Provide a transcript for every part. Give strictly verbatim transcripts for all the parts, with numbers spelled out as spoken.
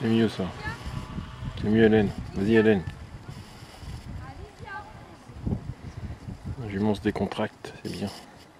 C'est mieux ça. C'est mieux Hélène. Vas-y Hélène. La jument se décontracte, c'est bien.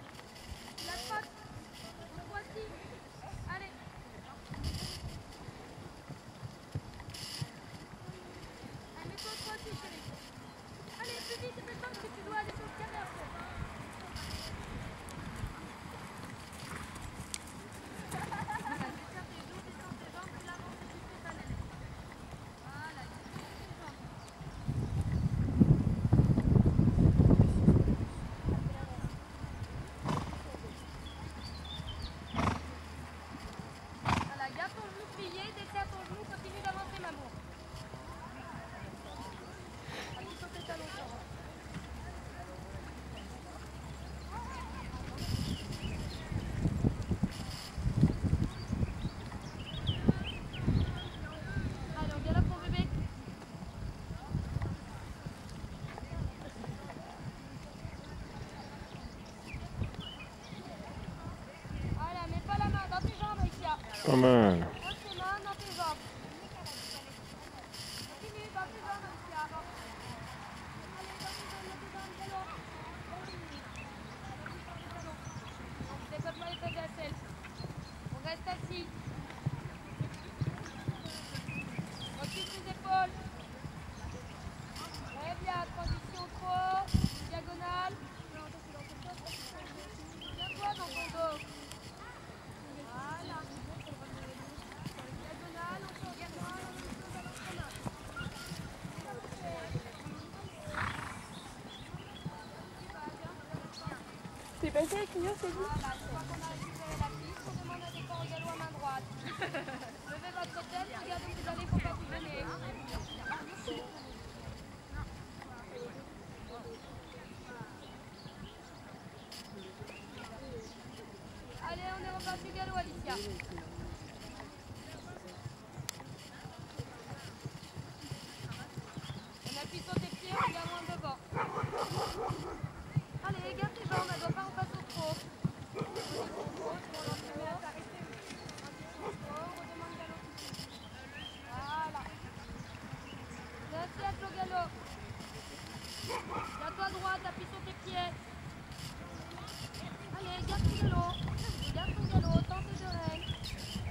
Pas mal. On reste assis. Retire les épaules. Très bien, transition trop. Diagonale. Viens-toi dans ton dos. Voilà. Diagonale, encore diagonale. C'est passé avec Mio, c'est dit. Voilà, une fois qu'on a récupéré la piste, on demande un départ au galop à main droite. Levez votre tête, regardez où vous allez, il ne faut pas vous gêner. Allez, on est reparti galop, Alicia. On appuie sur tes pieds, regarde loin devant. Allez, garde tes jambes, elle ne doit pas en passer trop. Voilà. Reste au galop. Garde-toi à droite, appuie sur tes pieds. Allez, garde ton galop. Garde ton galop, tente de règne.